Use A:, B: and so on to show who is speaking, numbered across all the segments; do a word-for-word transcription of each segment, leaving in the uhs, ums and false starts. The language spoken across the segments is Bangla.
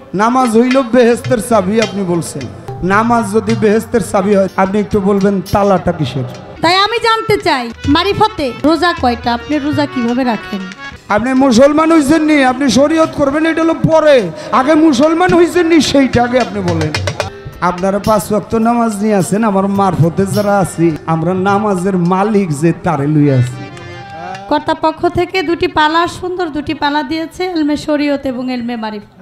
A: নামাজ হইল বেহেস্তের চাবি, আপনি বলছেন নামাজ যদি বেহেস্তের চাবি হয়, আপনি একটু বলবেন তালাটা কিসের?
B: তাই আমি জানতে চাই মারিফতে রোজা কয়টা, আপনি রোজা কিভাবে রাখেন?
A: আপনি মুসলমান হয়েছেন নি, আপনি শরীয়ত করবেন এটা হলো পরে, আগে মুসলমান হয়েছেন নি সেইটা আগে আপনি বলেন। আপনারা পাঁচ ওয়াক্ত নামাজ নিয়ে আছেন, আমার মারফতে যারা আছি আমরা নামাজের মালিক যে তারে লইয়া আছি।
B: কর্তাপক্ষ থেকে দুটি পালা, সুন্দর দুটি পালা দিয়েছে, এলমে শরীয়ত এবং এলমে মারিফত।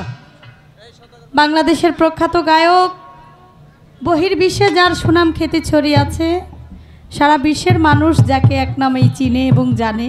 B: বাংলাদেশের প্রখ্যাত গায়ক, বহির্বিশ্বে যার সুনাম খ্যাতি ছড়িয়ে আছে, সারা বিশ্বের মানুষ যাকে এক নামেই চিনে এবং জানে,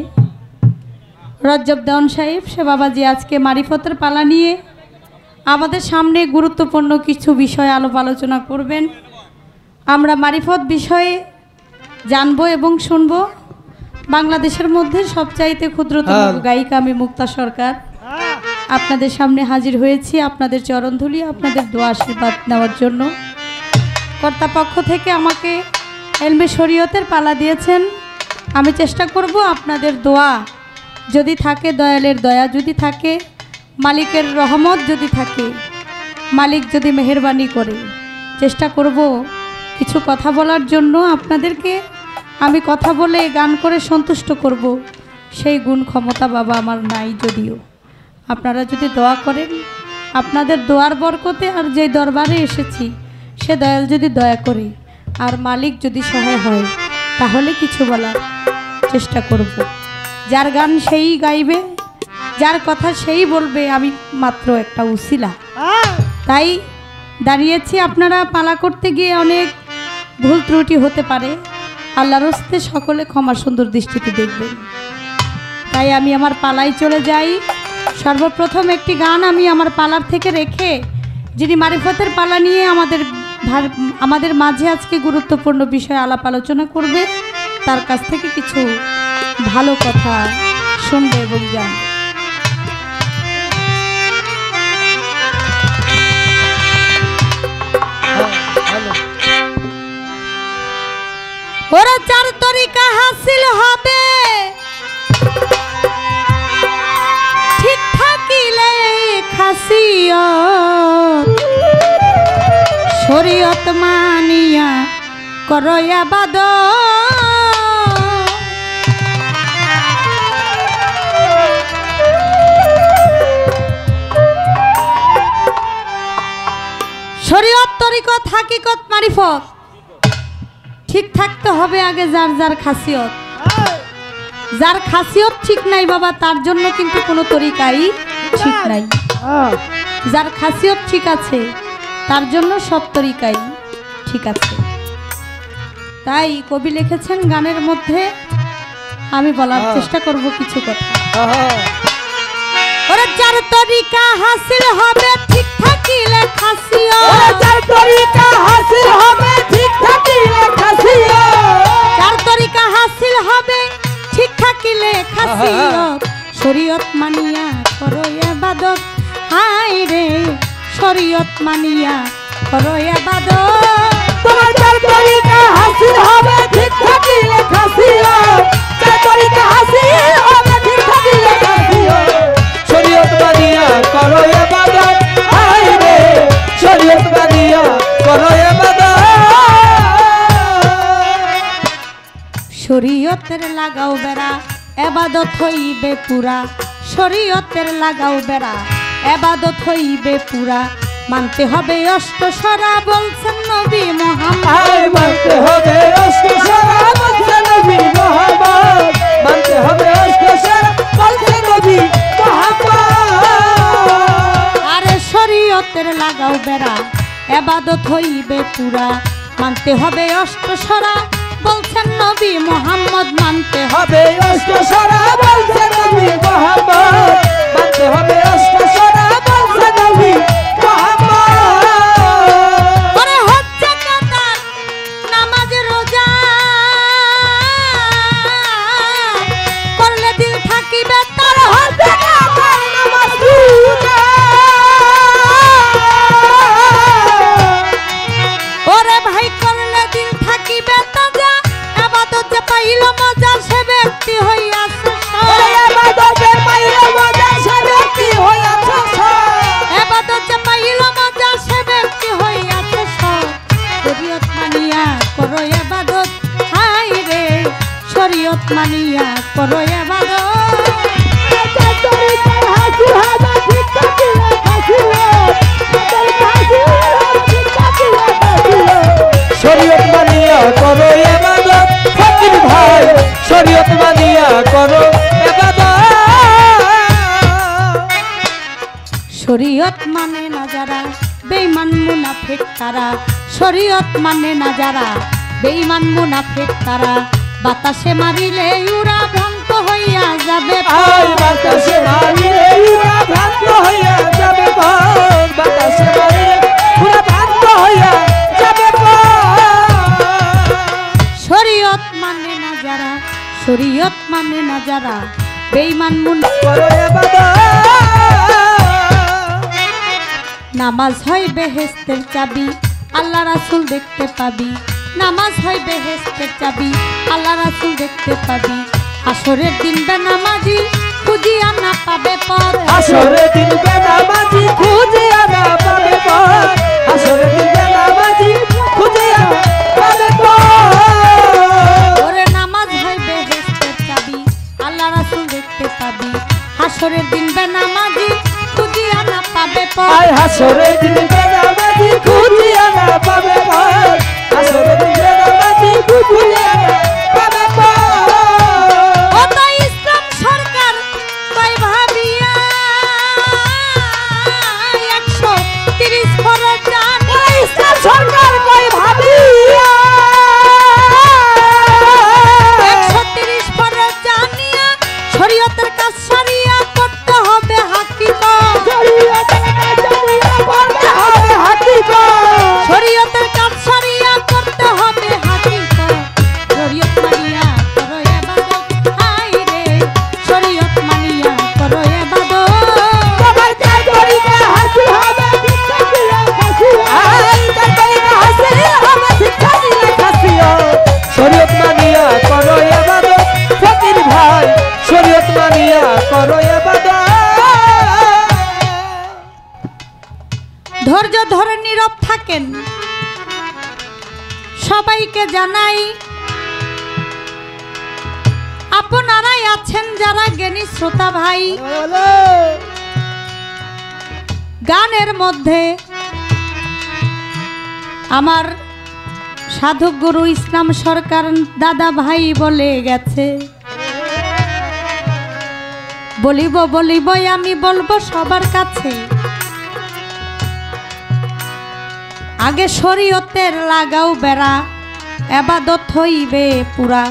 B: রজ্জব দেওয়ান সাহেব সে বাবাজি আজকে মারিফতের পালা নিয়ে আমাদের সামনে গুরুত্বপূর্ণ কিছু বিষয় আলাপ আলোচনা করবেন। আমরা মারিফত বিষয়ে জানবো এবং শুনবো। বাংলাদেশের মধ্যে সবচাইতে ক্ষুদ্রতম গায়িকা আমি মুক্তা সরকার আপনাদের সামনে হাজির হয়েছি আপনাদের চরণধুলি, আপনাদের দোয়া আশীর্বাদ নেওয়ার জন্য। কর্তাপক্ষ থেকে আমাকে এলমে শরীয়তের পালা দিয়েছেন, আমি চেষ্টা করব আপনাদের দোয়া যদি থাকে, দয়ালের দয়া যদি থাকে, মালিকের রহমত যদি থাকে, মালিক যদি মেহেরবানি করে, চেষ্টা করব কিছু কথা বলার জন্য। আপনাদেরকে আমি কথা বলে গান করে সন্তুষ্ট করব, সেই গুণ ক্ষমতা বাবা আমার নাই। যদিও আপনারা যদি দোয়া করেন, আপনাদের দোয়ার বরকতে আর যে দরবারে এসেছি সে দয়াল যদি দয়া করে আর মালিক যদি সহায় হয়, তাহলে কিছু বলার চেষ্টা করব। যার গান সেই গাইবে, যার কথা সেই বলবে, আমি মাত্র একটা উসিলা। তাই দাঁড়িয়েছি। আপনারা পালা করতে গিয়ে অনেক ভুল ত্রুটি হতে পারে, আল্লাহর হস্তে সকলে ক্ষমা সুন্দর দৃষ্টিতে দেখবেন। তাই আমি আমার পালায় চলে যাই। সর্বপ্রথম একটি গান আমি আমার পালার থেকে রেখে, যিনি মারিফতের পালা নিয়ে আমাদের আমাদের মাঝে আজকে গুরুত্বপূর্ণ বিষয় আলাপ আলোচনা করবে, তার কাছ থেকে কিছু ভালো কথা শুনবে এবং জানবে। ওরা চার তরিকা হাসিল হবে ঠিক থাকিলে খাসিয়ত, শরীয়ত মানিয়া করো ইবাদত। শরীয়ত তরিকত হাকিকত মারিফত ঠিক থাকতে হবে আগে যার যার খাসিয়ত। যার খাসিয়ত ঠিক নাই বাবা, তার জন্য কিন্তু কোনো তরিকাই ঠিক নাই। যার খাসিয়ত ঠিক আছে তার জন্য সব তরিকাই ঠিক আছে। তাই কবি লিখেছেন গানের মধ্যে, আমি বলার চেষ্টা করব কিছু কথা। ওরে যার তরিকা হাসিল হবে ঠিক থাকিলে খাসিয়ত, যার তরিকা হাসিল হবে ঠিক থাকিলে খাসিয়ত, যার তরিকা হাসিল হবে ঠিক থাকিলে খাসিয়ত, শরীয়ত মানিয়া করো ইবাদত। হায় রে শরীয়ত মানিয়া করো ইবাদত। তোমার যার তরিকা হাসিল হবে ঠিক থাকিলে খাসিয়ত, যার তরিকা হাসিল হবে ঠিক থাকিলে খাসিয়ত,
C: শরীয়ত মানিয়া করো ইবাদত। হায় রে শরীয়ত মানিয়া করো ইবাদত।
B: শরীয়তের লাগাও বেড়া ইবাদত হইবে পুরা, শরীয়তের লাগাও বেড়া ইবাদত হইবে পুরা। মানতে হবে অষ্টসরা বলছেন নবী মুহাম্মদ,
C: মানতে হবে অষ্টসরা বলছেন নবী মুহাম্মদ, মানতে হবে অষ্টসরা বলছেন নবী মুহাম্মদ।
B: আরে শরীয়তের লাগাও বেড়া ইবাদত হইবে পুরা, মানতে হবে অষ্টসরা বলছেন নবী মুহাম্মদ, মানতে
C: হবে অষ্টসরা বলছেন নবী মুহাম্মদ, মানতে হবে অষ্টসরা বলছেন নবী মুহাম্মদ।
B: ওরে হজ্জে কাতার নামাজ রোজা করলে দিল থাকিবে তার, হজ্জে কাতার নামাজ রোজা। ওরে ভাই করলে দিল থাকিবে তাজা, ইবাদত যে পাইল মজা সে ব্যক্তি হইয়াছে সব,
C: ইবাদত যে পাইল মজা সে ব্যক্তি হইয়াছে সব।
B: শরীয়ত মানিয়া করো এবাদত।
C: শরীয়ত মানিয়া করো ইবাদত ফকির ভাই শরীয়ত মানিয়া করো ইবাদত।
B: শরীয়ত মানে না যারা বেঈমান মুনাফিক তারা, শরীয়ত মানে না যারা বেঈমান মুনাফিক তারা, বাতাসে মারিলে উড়া ভ্রান্ত হইয়া যাবে
C: আই বাতাসে মারিলে উড়া ভ্রান্ত হইয়া যাবে পথ, বাতাসে মারিলে উড়া ভ্রান্ত হইয়া যাবে পথ।
B: শরীয়ত মানে না যারা, শরীয়ত মানে না যারা বেঈমান মুনাফিক
C: করো ইবাদত।
B: নামাজ হয় বেহেশতের চাবি আল্লাহ রাসূল দেখতে পাবি, নামাজ হয় বেহেশতের চাবি আল্লাহ রাসূল দেখতে পাবি। হাসরের দিন বেনামাজি খুঁজিয়া না পাবে পথ,
C: হাসরের দিন বেনামাজি খুঁজিয়া না পাবে পথ, হাসরের দিন বেনামাজি খুঁজিয়া না পাবে পথ।
B: ওরে নামাজ হয় বেহেশতের চাবি আল্লাহ রাসূল দেখতে পাবি, হাসরের দিন বেনামাজি খুঁজিয়া না পাবে পথ।
C: আই হাসরের দিন বেনামাজি খুঁজিয়া না পাবে পথ, হাসরের দিন বেনামাজি খুঁজিয়া না পাবে পথ।
B: ও তাই ইসলাম সরকার তাই ভাবিয়া একশো তিরিশ ফরজ জানি,
C: ইসলাম সরকার কই ভাবিয়া
B: একশো তিরিশ ফরজ জানিয়া শরীয়তের কাজ সারিয়া করতে হবে হাকিকত,
C: শরীয়তের কাজ সারিয়া করতে হবে হাকিকত,
B: শরীয়তের কাজ সারিয়া করতে হবে হাকিকত। শরীয়ত মানিয়া করো ইবাদত, হায় রে শরীয়ত মানিয়া করো ইবাদত।
C: তোমার কাজ করিতে হাসি হবে শিক্ষা দিলে খাসিও, আই কাজ করিতে হাসি হবে শিক্ষা দিলে খাসিও। শরীয়ত মানিয়া করো ইবাদত ফকির ভাই শরীয়ত মানিয়া করো ইবাদত।
B: ধৈর্য ধরে নীরব থাকেন সবাইকে জানাই, আপনারাই আছেন যারা জ্ঞানী শ্রোতা ভাই। গানের মধ্যে আমার সাধক গুরু ইসলাম সরকার দাদা ভাই বলে গেছে, বলিব বলিব আমি বলবো সবার কাছে, আগে শরীয়তের লাগাও বেড়া এবাদত হইবে পুরা,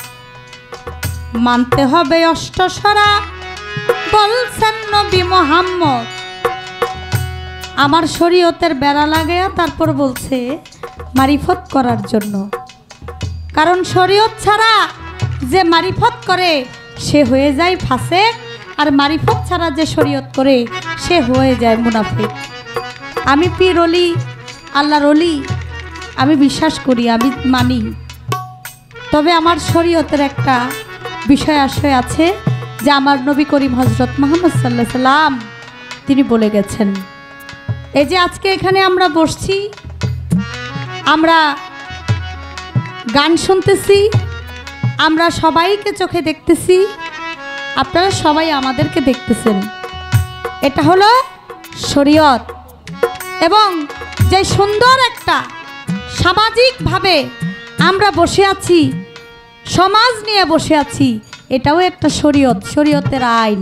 B: মানতে হবে অষ্টসরা বলছেন নবী মুহাম্মদ। আমার শরীয়তের বেড়া লাগায়া তারপর বলছে মারিফত করার জন্য, কারণ শরীয়ত ছাড়া যে মারিফত করে সে হয়ে যায় ফাসেক, আর মারিফত ছাড়া যে শরীয়ত করে সে হয়ে যায় মুনাফিক। আমি পীর অলি আল্লাহর অলি আমি বিশ্বাস করি, আমি মানি, তবে আমার শরীয়তের একটা বিষয় আশয় আছে যে আমার নবী করিম হজরত মুহাম্মদ সাল্লাল্লাহু আলাইহি সাল্লাম তিনি বলে গেছেন। এই যে আজকে এখানে আমরা বসছি, আমরা গান শুনতেছি, আমরা সবাইকে চোখে দেখতেছি, আপনারা সবাই আমাদেরকে দেখতেছেন, এটা হলো শরীয়ত। এবং যে সুন্দর একটা সামাজিকভাবে আমরা বসে আছি, সমাজ নিয়ে বসে আছি, এটাও একটা শরীয়ত, শরীয়তের আইন।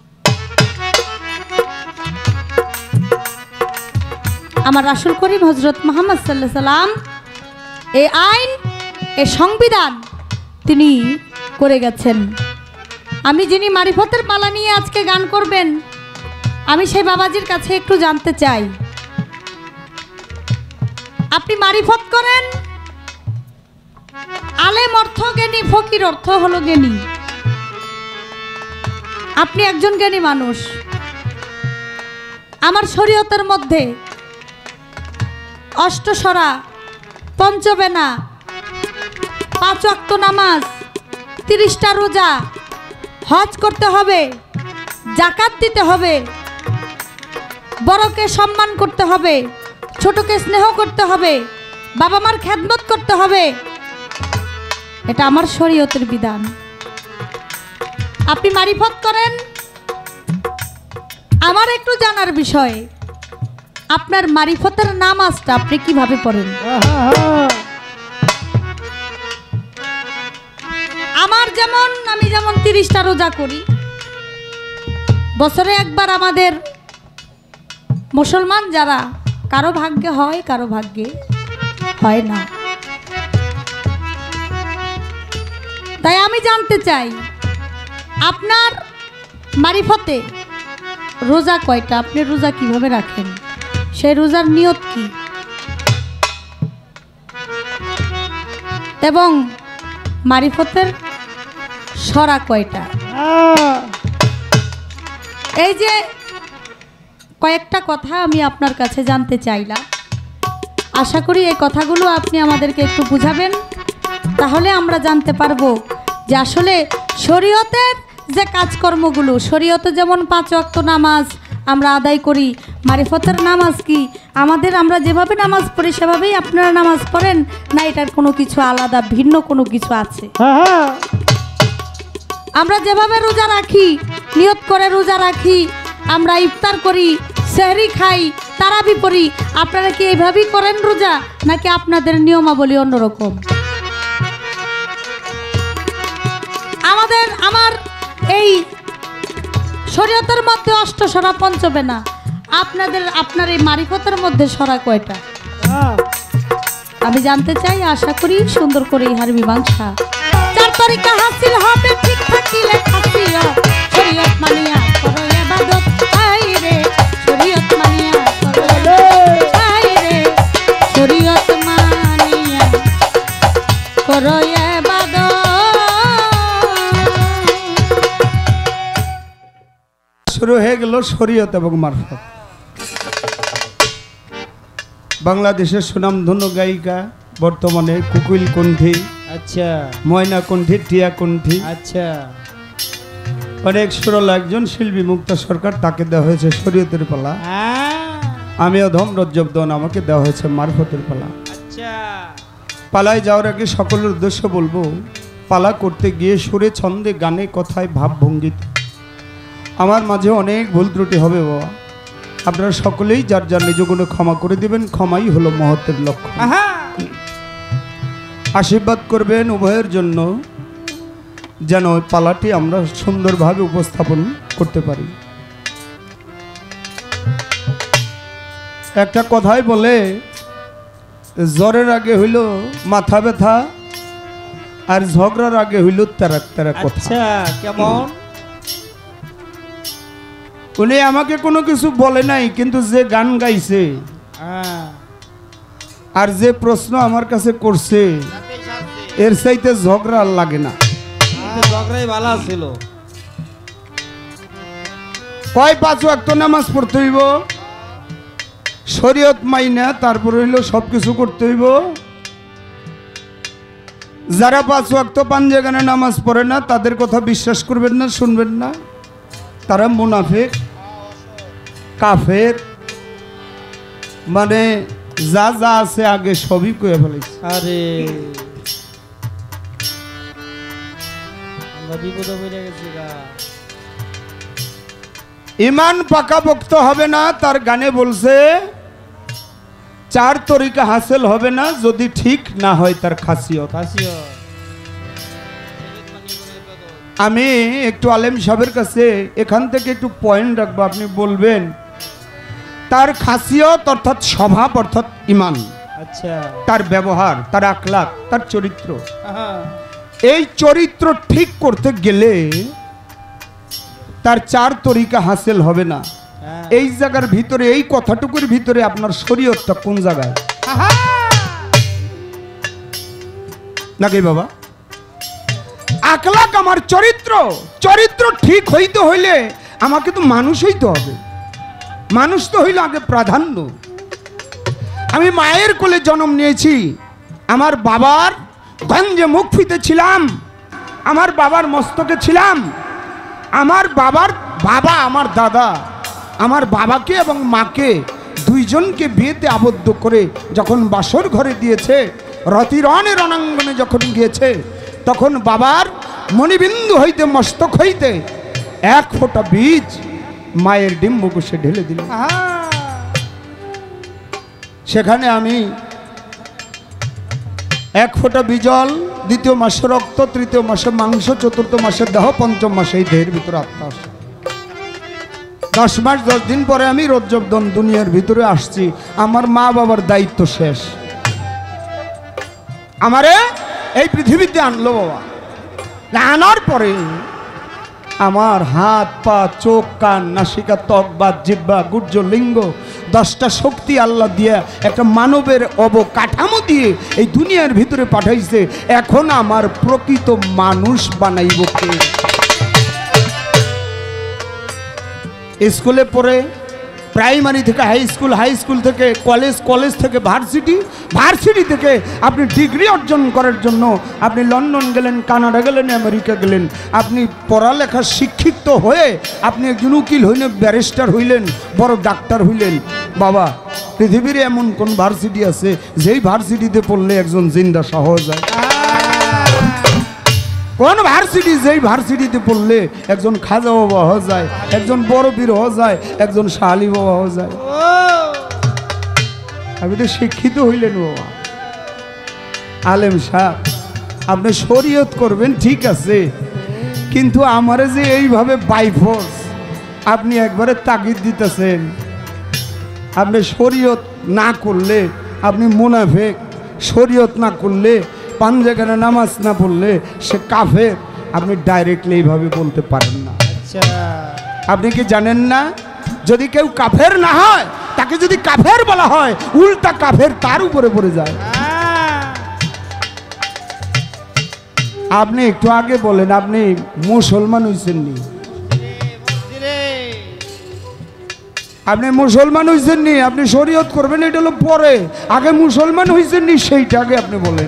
B: আমার রাসূল করিম হযরত মুহাম্মদ সাল্লাল্লাহু আলাইহি সাল্লাম এই আইন, এই সংবিধান তিনি করে গেছেন। আমি যিনি মারিফতের পালা নিয়ে আজকে গান করবেন, আমি সেই বাবাজির কাছে একটু জানতে চাই, আপনি মারিফত করেন, আলেম অর্থ জ্ঞানী, ফকির অর্থ হলো জ্ঞানী, আপনি একজন জ্ঞানী মানুষ। আমার শরীয়তের মধ্যে অষ্টসরা, পঞ্চবেনা, পাঁচ ওয়াক্ত নামাজ, তিরিশটা রোজা, হজ করতে হবে, জাকাত দিতে হবে, বড়কে সম্মান করতে হবে, ছোটকে স্নেহ করতে হবে, বাবা মার খেদমত করতে হবে, এটা আমার শরীয়তের বিধান। আপনি মারিফত করেন। আমার একটু জানার বিষয়, আপনার মারিফতের নামাজটা আপনি কিভাবে পড়েন? আমার যেমন, আমি যেমন তিরিশটা রোজা করি, বছরে একবার। আমাদের মুসলমান যারা, কারো ভাগ্যে হয়, কারো ভাগ্যে হয় না। তাই আমি জানতে চাই আপনার মারিফতে রোজা কয়টা, আপনি রোজা কিভাবে রাখেন, সেই রোজার নিয়ত কি, এবং মারিফতের সরা কয়টা? এই যে কয়েকটা কথা আমি আপনার কাছে জানতে চাইলাম, আশা করি এই কথাগুলো আপনি আমাদেরকে একটু বুঝাবেন, তাহলে আমরা জানতে পারবো যে আসলে শরীয়তের যে কাজকর্মগুলো, শরীয়তে যেমন পাঁচ ওয়াক্ত নামাজ আমরা আদায় করি, মারিফতের নামাজ কি আমাদের, আমরা যেভাবে নামাজ পড়ি সেভাবেই আপনারা নামাজ পড়েন, না এটার কোনো কিছু আলাদা ভিন্ন কোনো কিছু আছে? আমরা যেভাবে রোজা রাখি, নিয়ত করে রোজা রাখি, আমরা ইফতার করি, সেহরি খাই, তারাবি পড়ি, আপনারা কি এইভাবেই করেন রোজা, নাকি আপনাদের নিয়মাবলী অন্যরকম? আমাদের আমার এই শরীয়তের মধ্যে অষ্টসরা পঞ্চবেনা, আপনাদের আপনার এই মারিফতের মধ্যে সরা কয়টা আমি জানতে চাই। আশা করি সুন্দর করে ইহার মীমাংসা চার তরিকা হাসিল হবে, ঠিক থাকিলে খাসিও শরীয়ত মানিয়া করো ইবাদত, আই রে শরীয়ত মানিয়া করো, আই রে শরীয়ত মানিয়া করো ইবাদত।
A: শুরু হয়ে গেল শরীয়ত এবং মারফত। বাংলাদেশের সুনামধন্য গায়িকা, বর্তমানে কুকিল কণ্ঠী,
D: আচ্ছা
A: ময়না কণ্ঠী, টিয়া কণ্ঠী,
D: আচ্ছা
A: অনেক সুরল একজন শিল্পী মুক্তা সরকার, তাকে দেওয়া হয়েছে শরীয়তের পালা। আমি অধম রজ্জবদন, আমাকে দেওয়া হয়েছে মারফতের পালা।
D: আচ্ছা
A: পালায় যাওয়ার আগে সকলের উদ্দেশ্য বলবো, পালা করতে গিয়ে সুরে, ছন্দে, গানে, কথায়, ভাবভঙ্গিতে আমার মাঝে অনেক ভুল ত্রুটি হবে বাবা। আপনারা সকলেই যার যার নিজ গুণে ক্ষমা করে দিবেন, ক্ষমাই হলো মহত্বের লক্ষ্য। আশীর্বাদ করবেন উভয়ের জন্য, যেন ওই পালাটি আমরা সুন্দরভাবে উপস্থাপন করতে পারি। একটা কথাই বলে, জ্বরের আগে হইল মাথা ব্যথা, আর ঝগড়ার আগে হইল তেরাক তেরা কথা।
D: আচ্ছা কেমন?
A: উনি আমাকে কোনো কিছু বলে নাই, কিন্তু যে গান গাইছে আর যে প্রশ্ন আমার কাছে করছে, এর চাইতে ঝগড়া আর লাগে না।
D: ঝগড়াই ভালো ছিল।
A: কয় পাঁচ ওয়াক্ত নামাজ পড়তে হইব, শরীয়ত মাইনা, তারপর হইল সব কিছু করতে হইব। যারা পাঁচ ওয়াক্ত পাঞ্জেগানে নামাজ পড়ে না, তাদের কথা বিশ্বাস করবেন না, শুনবেন না, তারা মুনাফিক, কাফের, মানে যা যা আছে আগে সবই কয়ে ফেলেছে।
D: আরে আমরা বিপদে পড়ে গেছি গা।
A: ইমান পাকাপোক্ত হবে না, তার গানে বলছে চার তরিকা হাসিল হবে না যদি ঠিক না হয় তার খাসিয়ত।
D: খাসিও
A: আমি একটু আলেম সাহেবের কাছে এখান থেকে একটু পয়েন্ট রাখবো, আপনি বলবেন তার খাসিয়ত অর্থাৎ স্বভাব অর্থাৎ ইমান,
D: আচ্ছা
A: তার ব্যবহার, তার আখলাক, তার চরিত্র,
D: আহা,
A: এই চরিত্র ঠিক করতে গেলে তার চার তরিকা হাসিল হবে না।
D: হ্যাঁ।
A: এই জায়গার ভিতরে, এই কথাটুকুর ভিতরে আপনার শরীয়তটা কোন জায়গায় নাকি বাবা? আখলাক আমার চরিত্র, চরিত্র ঠিক হইতে হইলে আমাকে তো মানুষ হইতে হবে। মানুষ তো হইলে আগে প্রাধান্য। আমি মায়ের কোলে জন্ম নিয়েছি, আমার বাবার গঞ্জে মুখ ফিতে ছিলাম, আমার বাবার মস্তকে ছিলাম, আমার বাবার বাবা, আমার দাদা, আমার বাবাকে এবং মাকে দুইজনকে বিয়েতে আবদ্ধ করে যখন বাসর ঘরে দিয়েছে, রতিরণে রণাঙ্গনে যখন গিয়েছে, তখন বাবার মণিবিন্দু হইতে মস্তক হইতে এক ফোঁটা বীজ মায়ের ডিম্বকোষে ঢেলে দিল। সেখানে আমি এক ফোঁটা বিজল, দ্বিতীয় মাসে রক্ত, তৃতীয় মাসে মাংস, চতুর্থ মাসের দেহ, পঞ্চম মাসে এই দেহের ভিতরে আত্মা আসে। দশ মাস দশ দিন পরে আমি রজ্জবদন দুনিয়ার ভিতরে আসছি। আমার মা বাবার দায়িত্ব শেষ। আমারে এই পৃথিবীতে আনলো বাবা। আনার পরে আমার হাত পা চোখ কান নাসিকা ত্বক বাত জিহ্বা গুর্জ লিঙ্গ দশটা শক্তি আল্লাহ দিয়ে একটা মানবের অবকাঠামো দিয়ে এই দুনিয়ার ভিতরে পাঠাইছে। এখন আমার প্রকৃত মানুষ বানাইব কে? স্কুলে পড়ে প্রাইমারি থেকে হাই স্কুল, হাই স্কুল থেকে কলেজ, কলেজ থেকে ভার্সিটি, ভার্সিটি থেকে আপনি ডিগ্রি অর্জন করার জন্য আপনি লন্ডন গেলেন, কানাডা গেলেন, আমেরিকা গেলেন। আপনি পড়ালেখা শিক্ষিত হয়ে আপনি একজন উকিল হইলেন, ব্যারিস্টার হইলেন, বড় ডাক্তার হইলেন। বাবা, পৃথিবীর এমন কোন ভার্সিটি আছে যেই ভার্সিটিতে পড়লে একজন জিন্দা সহজ হয়? কোন ভার্সিটি যেই ভার্সিটিতে পড়লে একজন খাজা বাবা হওয়া যায়, একজন বড় বীর হওয়া যায়, একজন শালি বাবা হওয়া যায়? আপনি তো শিক্ষিত হইলেন বাবা, আলেম সাহেব, আপনি শরীয়ত করবেন ঠিক আছে, কিন্তু আমারে যে এইভাবে বাইফোর্স আপনি একবারে তাগিদ দিতেছেন, আপনি শরীয়ত না করলে আপনি মুনাফিক, শরীয়ত না করলে পাঞ্জাগানে নামাজ না পড়লে সে কাফের, আপনি ডাইরেক্টলি এইভাবে বলতে পারেন না।
D: আচ্ছা,
A: আপনি কি জানেন না যদি কেউ কাফের না হয় তাকে যদি কাফের বলা হয় উল্টা কাফের তার উপরে পড়ে যায়। আপনি একটু আগে বলেন আপনি মুসলমান হয়েছেন নি? আপনি মুসলমান হয়েছেন নি? আপনি শরীয়ত করবেন এটা হলো পরে, আগে মুসলমান হয়েছেন নি সেইটা আগে আপনি বলেন।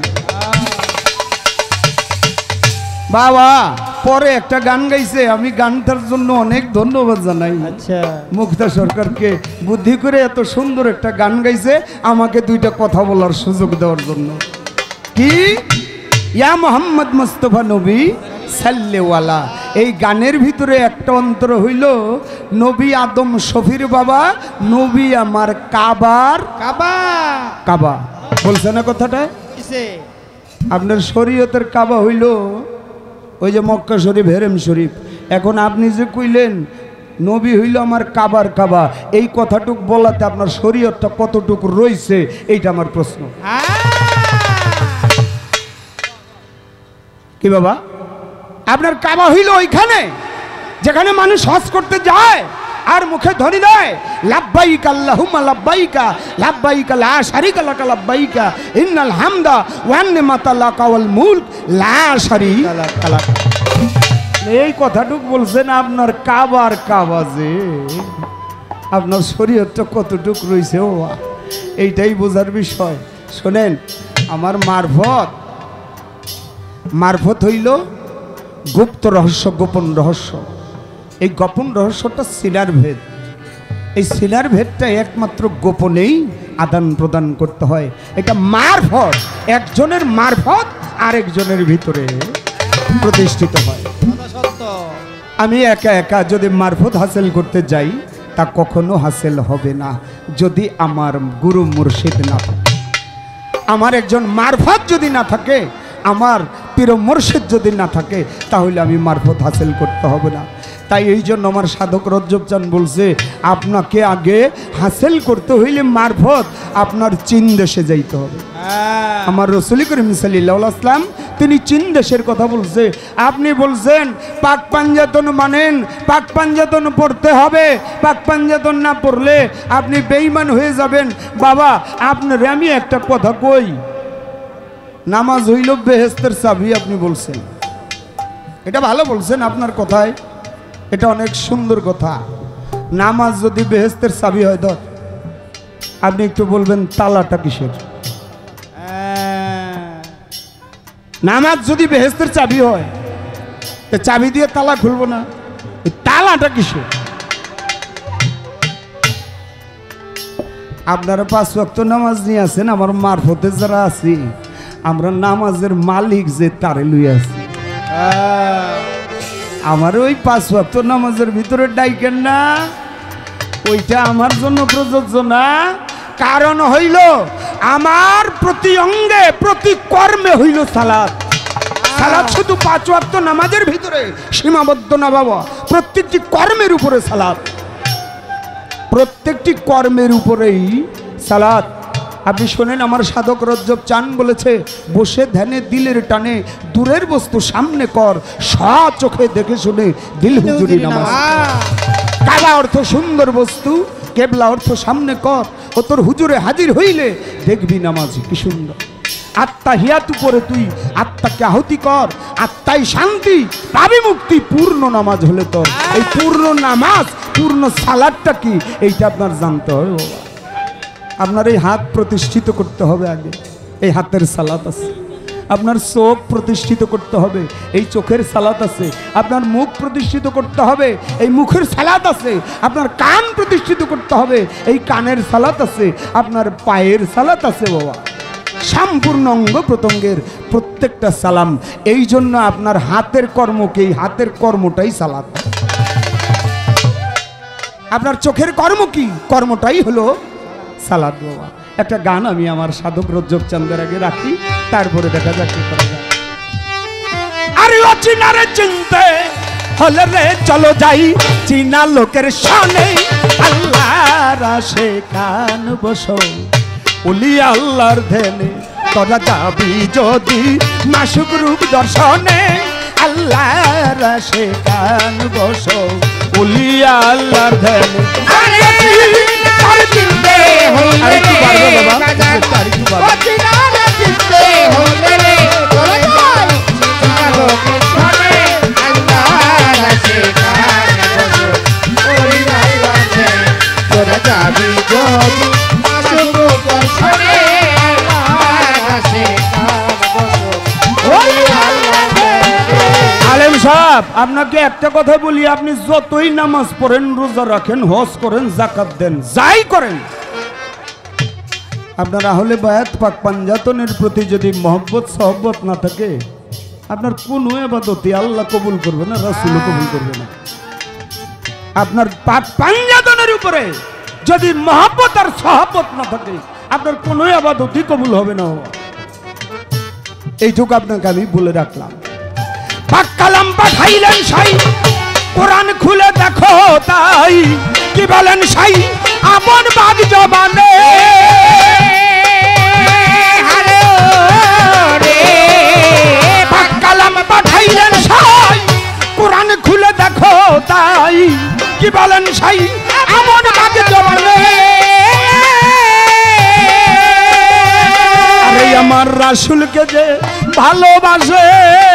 A: বাবা পরে একটা গান গাইছে, আমি গানটার জন্য অনেক ধন্যবাদ জানাই।
D: আচ্ছা,
A: মুক্তা সরকারকে বুদ্ধি করে এত সুন্দর একটা গান গাইছে আমাকে দুইটা কথা বলার সুযোগ দেওয়ার জন্য। কি ইয়া মোহাম্মদ মুস্তাফা নবী সাল্লেওয়ালা, এই গানের ভিতরে একটা অন্তর হইল নবী আদম শফির বাবা, নবী আমার কাবার
D: কাবা
A: কাবা বলছে না কথাটা? আপনার শরীয়তের কাবা হইল ওই যে মক্কা শরীফ, হেরেম শরীফ। এখন আপনি যে কইলেন নবী হইল আমার কাবার কাবা, এই কথাটুক বলাতে আপনার শরীয়তটা কতটুক রয়েছে এইটা আমার প্রশ্ন। কি বাবা, আপনার কাবা হইল ওইখানে যেখানে মানুষ হজ করতে যায় আর মুখে ধ্বনি দেয় লাব্বাইকা আল্লাহুম্মা লাব্বাইকা লাব্বাইকা লা শারিকা লাকা লাব্বাইকা ইন্নাল হামদা ওয়ান নিমাতা লাকা ওয়াল মুলক লা শারিকা লাকা। এই কথাটুক বলছেন আপনার কাবার কাবা, যে আপনার শরীয়তটা কতটুক রয়েছে ও এইটাই বোঝার বিষয়। শোনেন, আমার মারফত মারফত হইল গুপ্ত রহস্য, গোপন রহস্য। এই গোপন রহস্যটা শিলার ভেদ। এই শিলার ভেদটা একমাত্র গোপনেই আদান প্রদান করতে হয়। এটা মারফত, একজনের মারফত আরেকজনের ভিতরে প্রতিষ্ঠিত হয়। আমি একা একা যদি মারফত হাসিল করতে যাই তা কখনো হাসিল হবে না যদি আমার গুরু মুর্শিদ না থাকে। আমার একজন মারফত যদি না থাকে, আমার পীর মুর্শিদ যদি না থাকে, তাহলে আমি মারফত হাসিল করতে হবে না। তাই এই জন্য আমার সাধক রজ্জব চান বলছে আপনাকে আগে হাসিল করতে হইলে মারফত আপনার চীন দেশে যাইতে হবে। আমার রসুল করিম সাল্লাল্লাহু আলাইহি ওয়াসাল্লাম তিনি চীন দেশের কথা বলছে। আপনি বলছেন পাক পাঞ্জাতন মানেন, পাক পাঞ্জাতন পড়তে হবে, পাক পাঞ্জাতন না পড়লে আপনি বেঈমান হয়ে যাবেন। বাবা আপনার আমি একটা কথা কই, নামাজ হইল বেহেস্তের চাবি আপনি বলছেন, এটা ভালো বলছেন আপনার কথায়, এটা অনেক সুন্দর কথা। নামাজ যদি বেহেস্তের চাবি হয় ধর, আপনি একটু বলবেন তালাটা কিসের? নামাজ যদি বেহেস্তের চাবি হয়, চাবি দিয়ে তালা খুলবো না, তালাটা কিসের? আপনারা পাঁচ ওয়াক্ত নামাজ নিয়ে আছেন, আমার মারফতে যারা আছি আমরা নামাজের মালিক যে তারে লুই আছি। আমার ওই পাঁচ ওয়াক্ত নামাজের ভিতরে ডাইকেন না, ওইটা আমার জন্য প্রযোজ্য না। কারণ হইল আমার প্রতি অঙ্গে প্রতি কর্মে হইল সালাত। সালাত শুধু পাঁচ ওয়াক্ত নামাজের ভিতরে সীমাবদ্ধ না বাবা, প্রত্যেকটি কর্মের উপরে সালাত, প্রত্যেকটি কর্মের উপরেই সালাত। আপনি শোনেন, আমার সাধক রজ্জব চান বলেছে, বসে ধ্যানে দিলের টানে দূরের বস্তু সামনে কর, সব চোখে দেখে শুনে দিল হুজুরি নামাজ। কাবা অর্থ সুন্দর বস্তু, কেবলা অর্থ সামনে কর, ও তোর হুজুরে হাজির হইলে দেখবি নামাজ কি সুন্দর। আত্মা হিয়াত উপরে তুই আত্মাকে আহুতি কর, আত্মাই শান্তি পাবি মুক্তি পূর্ণ নামাজ হলে তোর। এই পূর্ণ নামাজ, পূর্ণ সালাদটা কি, এইটা আপনার জানতে হবে বাবা। আপনার এই হাত প্রতিষ্ঠিত করতে হবে আগে, এই হাতের সালাত আছে। আপনার চোখ প্রতিষ্ঠিত করতে হবে, এই চোখের সালাত আছে। আপনার মুখ প্রতিষ্ঠিত করতে হবে, এই মুখের সালাত আছে। আপনার কান প্রতিষ্ঠিত করতে হবে, এই কানের সালাত আছে। আপনার পায়ের সালাত আছে বাবা। সম্পূর্ণ অঙ্গ প্রত্যঙ্গের প্রত্যেকটা সালাম। এই জন্য আপনার হাতের কর্মকে, এই হাতের কর্মটাই সালাত। আপনার চোখের কর্ম কি, কর্মটাই হলো সালাত বাবা। একটা গান আমি আমার সাধক রজ্জব চান্দের আগে রাখি, তারপরে দেখা যাক কি করা যায়। আরে ও চিনারে চিনতে হলে রে চলো যাই চীনা লোকের শানে, আল্লাহর আশে কান বসো উলি আল্লাহর ধ্যানে, তোরা যাবি যদি মাসুক রূপ দর্শনে, আল্লাহর আশে কান বসো উলি আল্লাহর ধ্যানে। আরেকটু পারবো বাবা, আরেকটু পারবো। আলেম সাহেব, আপনাকে একটা কথা বলি, আপনি যতই নামাজ পড়েন, রোজা রাখেন, হজ করেন, জাকাত দেন, যাই করেন, আপনার আহলে বায়াত পাক পাঞ্জাতনের প্রতি যদি মহব্বত সহব্বত না থাকে, আপনার কোনো ইবাদতই আল্লাহ কবুল করবে না, রাসূলও কবুল করবে না। আপনার পাক পাঞ্জাতনের উপরে যদি মহব্বত আর সহব্বত না থাকে, আপনার কোনো ইবাদতই কবুল হবে না। এইটুকু আপনাকে আমি বলে রাখলাম। পাক কালাম পাঠাইলেন সাই, কোরআন খুলে দেখো তাই, কি বলেন সাই আপন বাদ জবানে, পাক কালাম পাঠাইলেন সাই, কোরআন খুলে দেখো তাই, কি বলেন সাই আপন বাদ জবানে। আরে আমার রাসূলকে যে ভালোবাসে,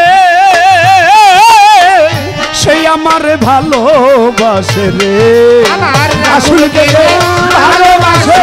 A: সেই আমার ভালোবাসে রে, রাসূলকে যে ভালোবাসে,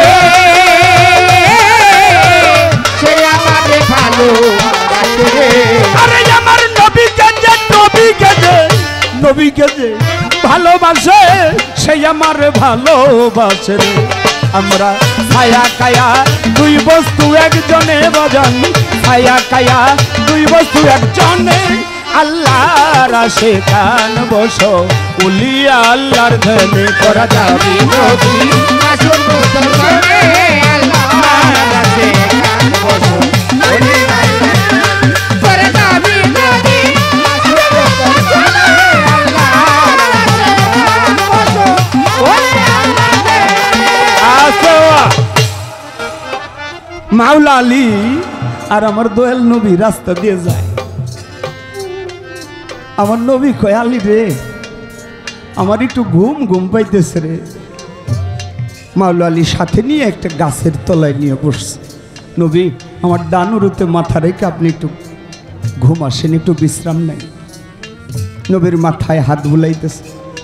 A: সেই আমার ভালোবাসে রে। আরে আমার নবীকে যে, নবীকে যে, নবীকে যে ভালোবাসে, সেই আমার ভালোবাসে রে। আমরা ছায়া কায়া দুই বস্তু একজনে বাজান, ছায়া কায়া দুই বস্তু একজনে, আল্লাহর আশে কান বসো উলিয়া আল্লাহর ধ্যানে, করা যাবি নবী মাসুক দর্শনে, আল্লাহর আশে কান বসো উলিয়া আল্লাহর ধ্যানে, করা যাবি নবী মাসুক দর্শনে, আল্লাহর আশে কান বসো উলিয়া আল্লাহর ধ্যানে। আসো মাওলা আলী আর আমার দয়াল নবী রাস্তা দিয়ে যায়। আমার নবী কয়, আলী রে আমার একটু ঘুম ঘুম পাইতেছে রে। মাওলা আলী সাথে নিয়ে একটা গাছের তলায় নিয়ে বসছে। নবী আমার ডানুরুতে মাথা রেখে আপনি একটু ঘুম আসেন, একটু বিশ্রাম নেই। নবীর মাথায় হাত বুলাইতেছে।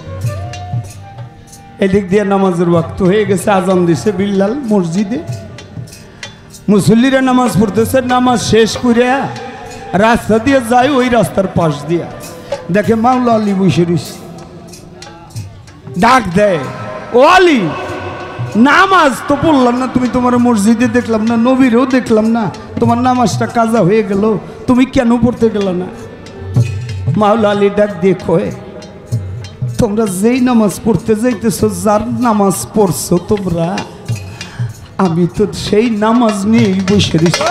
A: এদিক দিয়ে নামাজের ওয়াক্ত হয়ে গেছে, আজান দিছে বিল্লাল মসজিদে, মুসল্লিরা নামাজ পড়তেছে। নামাজ শেষ করে রাস্তা দিয়ে যায়, ওই রাস্তার পাশ দিয়া দেখে মাওলা আলী বসে রয়েছে। ডাক দেয়, ও আলী নামাজ তো পড়লাম না, তুমি তোমার মসজিদে দেখলাম না, নবীরেও দেখলাম না, তোমার নামাজটা কাজা হয়ে গেল, তুমি কেন পড়তে গেল না? মাওলা আলী ডাক দিয়ে কয়, তোমরা যেই নামাজ পড়তে যাইতেছো, যার নামাজ পড়ছো তোমরা, আমি তো সেই নামাজ নিয়েই বসে রয়েছি।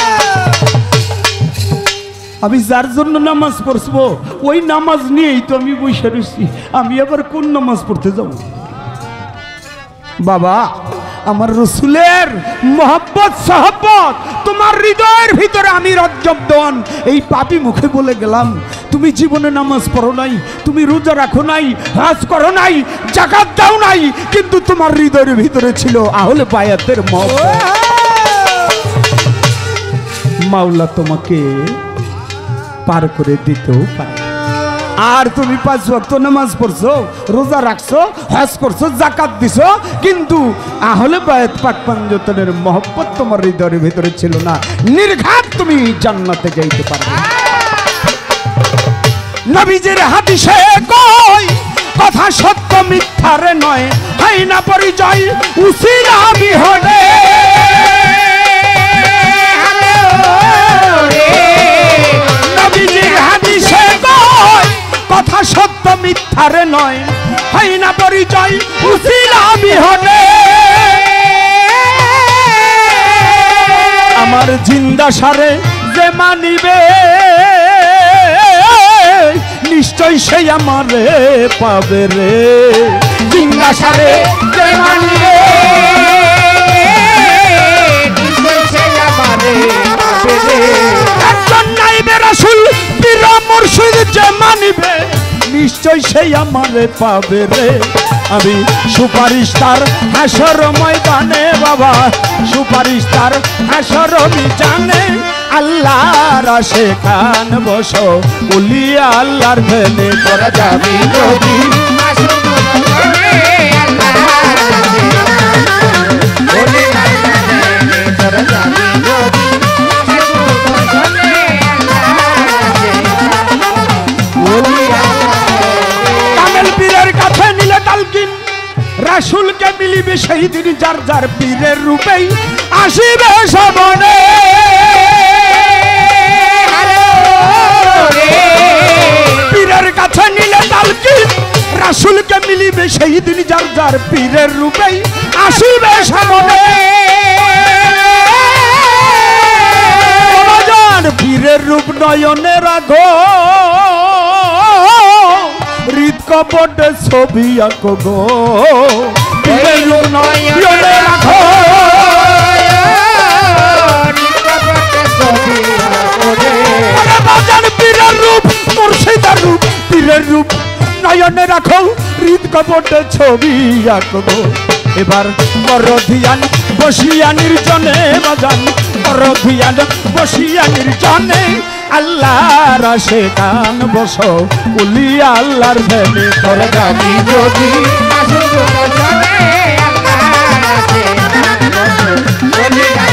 A: আমি যার জন্য নামাজ পড়ছবো ওই নামাজ নিয়েই তো আমি বসে রয়েছি। আমি আবার কোন নামাজ পড়তে যাব? বাবা, আমার রসুলের মোহাব্বত সাহাব্বত তোমার হৃদয়ের ভিতরে আমি রজ্জব দেওয়ান এই পাপী মুখে বলে গেলাম, তুমি জীবনে নামাজ পড়ো নাই, তুমি রোজা রাখো নাই, হজ করো নাই, যাকাত দাও নাই, কিন্তু তোমার হৃদয়ের ভিতরে ছিল আহলে বায়াতের মহব্বত। মাওলা তোমাকে পার করে দিতেও পারে। আর তুমি পাঁচ ওয়াক্ত নামাজ পড়ছো, রোজা রাখছো, হজ করছো, যাকাত দিছো, কিন্তু আহলে বায়াত পাক পাঞ্জতনের মহব্বত তোমার হৃদয়ের ভিতরে ছিল না। নির্ঘাত তুমি জান্নাতে যাইতে পারবে। নবীজির হাদিসে কই, কথা সত্য মিথ্যারে নয়, হয় না পরিচয় উসিলা বিহনে। নবীজির হাদিসে কই, কথা সত্য মিথ্যারে নয়, হয় না পরিচয় উসিলা বিহনে। আমার জিন্দা সারে যে মানিবে, নিশ্চয় সেই আমারে পাবে রে। জিন্দা সারে যে মানিবে, নিশ্চয় সেই আমারে পাবে রে। একজন নাইবে রাসূল পীর মুর্শিদ যে মানিবে, নিশ্চয় সেই আমারে পাবে রে। আমি সুপারিশ তার হাসর ময়দানে বাবা, সুপারিশ তার হাসর মিজানে। আল্লাহর আশিকান বসো উলিয়া আল্লাহর ভেলে তোরা যাবি যদি হাসর ময়দানে। আল্লাহর আশিকান উলিয়া আল্লাহর ভেলে তোরা যাবি যদি হাসর ময়দানে। কামেল পীরের কাছে নিলে তালকিন, রাসূলকে মিলিবে সেই দিন যার যার পীরের রূপেই আসিবে সামনে। পীরের কাছে নিলে তালকিন, রাসূলকে মিলিবে সেই দিন যার যার পীরের রূপেই আসিবে সামনে। পীরের রূপ নয়নে রাখো, হৃদ কপটে ছবি আঁকো গো। পীরের রূপ নয়নে রাখো, হৃদ কপটে ছবি আঁকো রে। বাজান পীরের রূপ মুর্শিদার রূপ, পীরের রূপ নয়নে রাখো, হৃদ কপটে ছবি আঁকো গো। এবার পরধিয়ান বসিয়া নির্জনে বাজান, পরধিয়ান বসিয়া নির্জনে। আল্লাহর আশিকান বসো উলিয়া আল্লাহর ভেলে তোরা যাবি যদি হাসর ময়দানে। আল্লাহর আশিকান বসো উলিয়া